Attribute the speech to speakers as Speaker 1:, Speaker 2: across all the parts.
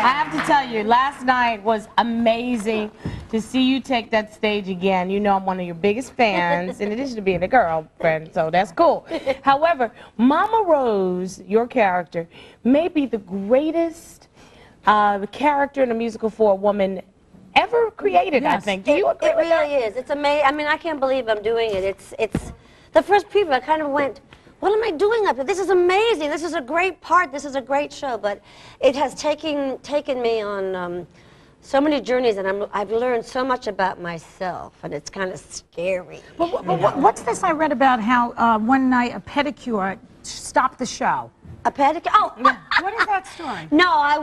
Speaker 1: have to tell you, last night was amazing to see you take that stage again. You know I'm one of your biggest fans, in addition to being a girlfriend, so that's cool. However, Mama Rose, your character, may be the greatest character in a musical for a woman ever created, I think. Do you agree with that?
Speaker 2: It really is. It's amazing. I mean, I can't believe I'm doing it. It's the first people I kind of went, what am I doing up here? This is amazing. This is a great part. This is a great show. But it has taken me on so many journeys, and I've learned so much about myself, and it's kind of scary.
Speaker 3: What's this I read about how one night a pedicure stopped the show?
Speaker 2: A pedicure? Oh,
Speaker 3: What is that story?
Speaker 2: no, I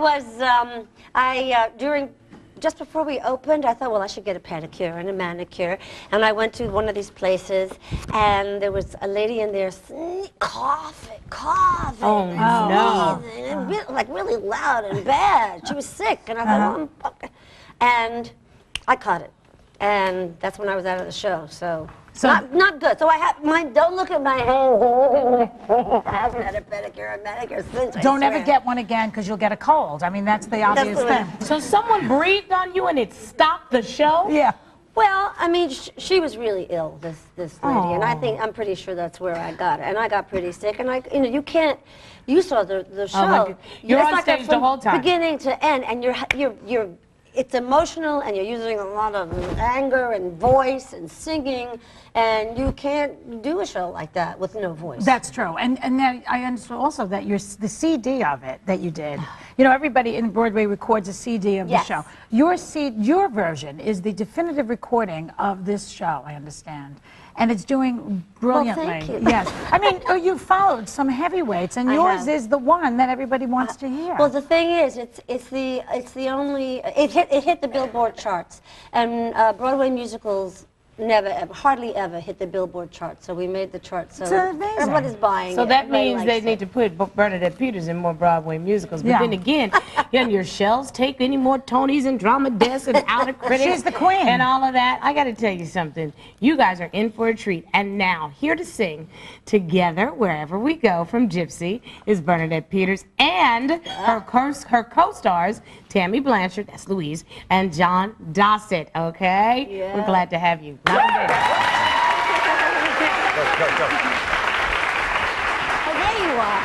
Speaker 2: was, just before we opened, I thought, well, I should get a pedicure and a manicure. And I went to one of these places, and there was a lady in there coughing,
Speaker 1: Oh, no.
Speaker 2: and like really loud and bad. She was sick, and I thought, oh, okay. And I caught it. And that's when I was out of the show, so not good. So I have don't look at my hands. I haven't had a pedicure or manicure since.
Speaker 3: Don't ever get one again because you'll get a cold. I mean, that's the obvious thing.
Speaker 1: So someone breathed on you and it stopped the show?
Speaker 3: Yeah.
Speaker 2: Well, I mean, she was really ill, this lady, and I'm pretty sure that's where I got it. And I got pretty sick, and you saw the show.
Speaker 1: You're on stage the whole time,
Speaker 2: beginning to end, and it's emotional, and you're using a lot of anger and voice and singing, and you can't do a show like that with no voice.
Speaker 3: That's true. And then I understood also that the CD of it that you did, you know, everybody in Broadway records a CD of the show. Your version is the definitive recording of this show, I understand. And it's doing brilliantly.
Speaker 2: Well, thank you.
Speaker 3: Yes. I mean, you followed some heavyweights, and yours is the one that everybody wants to hear.
Speaker 2: Well, the thing is, it's the only it hit the Billboard charts, and Broadway musicals hardly ever hit the Billboard charts. So we made the charts. So everybody's buying it.
Speaker 1: So that means they need to put Bernadette Peters in more Broadway musicals. But then again, can your shelves take any more Tonys and Drama Desk and Out of Critics?
Speaker 3: She's the queen.
Speaker 1: And all of that. I got to tell you something. You guys are in for a treat. And now, here to sing Together Wherever We Go from Gypsy is Bernadette Peters and her co-stars, Tammy Blanchard, that's Louise, and John Dossett, okay?
Speaker 2: Yeah.
Speaker 1: We're glad to have you.
Speaker 2: Go. Oh, there you are.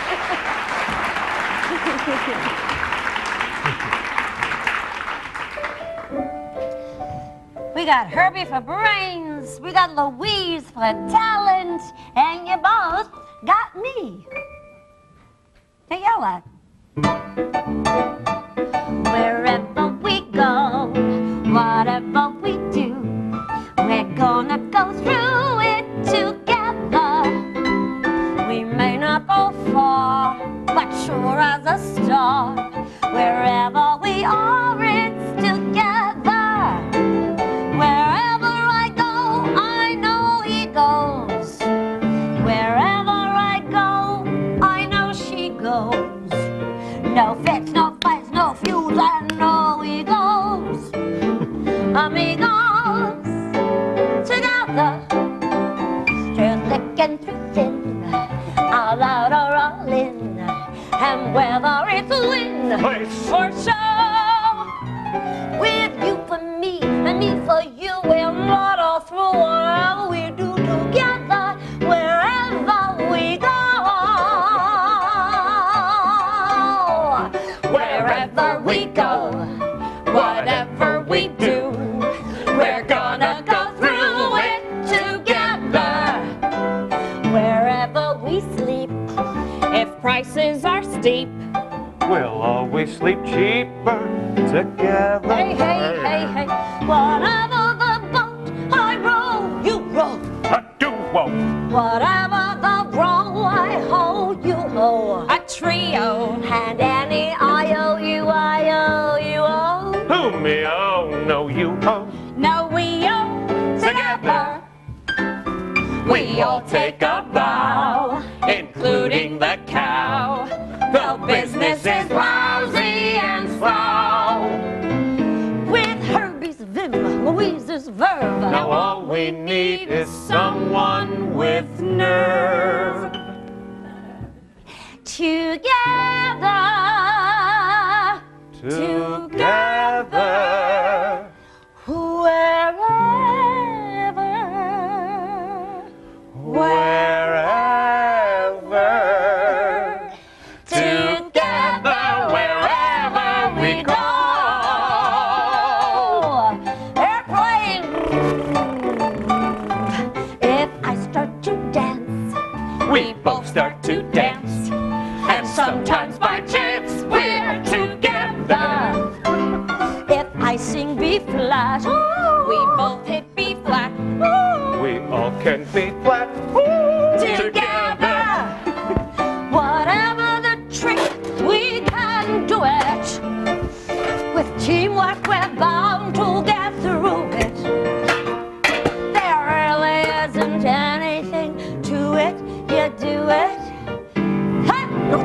Speaker 2: We got Herbie for brains, we got Louise for talent, and you both got me to yell at. Wherever we go, whatever we do, we're gonna go through it together. We may not go far, but sure as a star. Wherever we are, it's together. Wherever I go, I know he goes. Wherever I go, I know she goes. No fits, no fights, no feuds, and no egos. Amigos, together, through thick and through thin, all out or all in, and whether it's win or show, with you for me and me for you, we'll muddle through whatever we do together, wherever we go. Wherever we go, whatever we do, we're gonna go through it together. Wherever we sleep, if prices are steep,
Speaker 4: we'll always sleep cheaper together.
Speaker 2: Hey, hey, hey, hey. Whatever the boat I row, you row.
Speaker 4: A duo.
Speaker 2: Whatever the row I hold, you hold. A trio. And any I-O-U-I-O-U-O.
Speaker 4: Who me oh, no you oh.
Speaker 2: No, we owe together.
Speaker 4: We all take a bow, including the cow. The business is lousy and slow.
Speaker 2: With Herbie's vim, Louise's verve.
Speaker 4: Now all we need is someone with nerve.
Speaker 2: Together,
Speaker 4: together,
Speaker 2: wherever,
Speaker 4: wherever,
Speaker 2: together, wherever we go. Airplane. If I start to dance,
Speaker 4: we both start to dance,
Speaker 2: and sometimes by chance we're together. If I sing B flat, we both hit B flat.
Speaker 4: we all can be flat
Speaker 2: Together. Whatever the trick, we can do it. With teamwork, we're bound to get through it. There really isn't anything to it. You do it. Ha!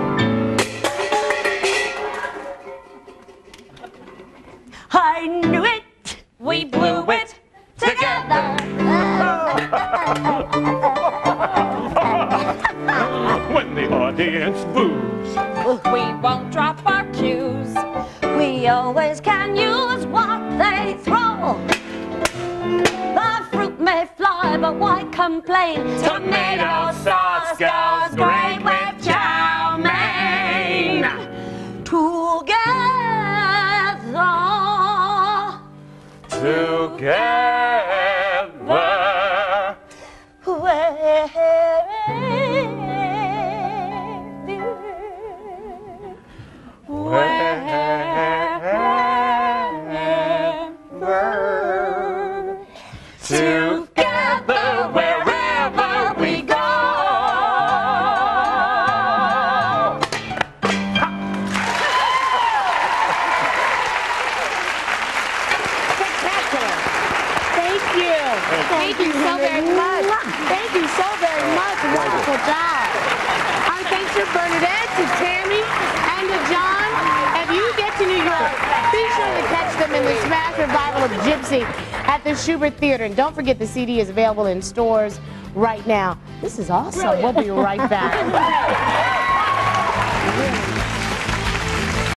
Speaker 2: I knew it. We blew it together.
Speaker 4: when the audience boos.
Speaker 2: We won't drop our cues. We always can use what they throw. The fruit may fly, but why complain?
Speaker 4: Tomato sauce goes great with chow mein.
Speaker 2: Together. Together, wherever we go.
Speaker 1: Spectacular. Thank you. Thank you so very much. Thank you so very much. Wonderful job. Our thanks to Bernadette, to Tammy, and to John. If you get to New York, be sure to catch them in the Smash Revival of Gypsy at the Shubert Theater. And don't forget the CD is available in stores right now. This is awesome. We'll be right back.